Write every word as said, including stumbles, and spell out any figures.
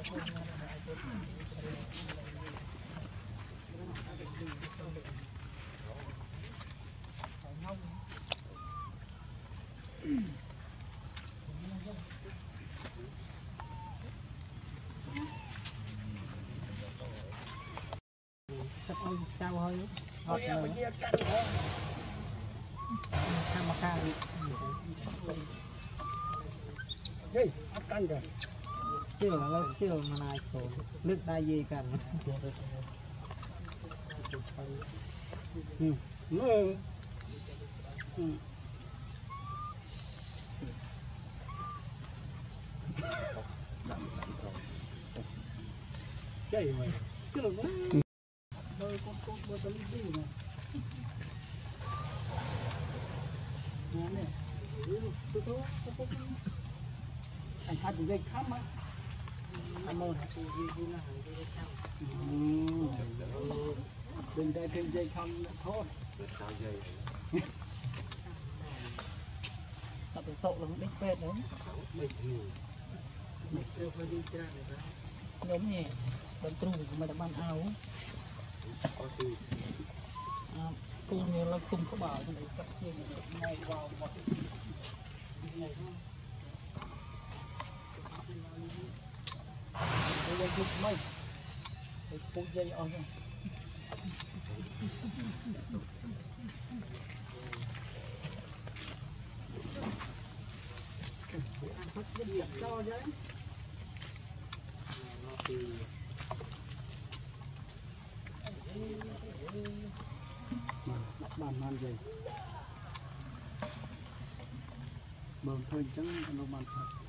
Chào hơi ngọt nữa tham ca đi ăn rồi chưa là chưa mà này tổ nước đai gì cả ừ ừ chơi mà chưa được đôi con con bơ tơ đi này nè nè tôi tôi tôi anh hát được dây khám á anh mơ hạt gì gì là hàng dây khám đừng để thêm dây khám thôi tập được sậu là biết phê đấy nhóm nhẹ bên tru mà đã ban áo cùng như là cùng có bảo cho đấy các chuyện này vào một ngày bây giờ chụp mây để phút dây on rồi ăn hết cái điểm cho đấy đặt bàn ăn gì bơm thôi chẳng nó bàn thật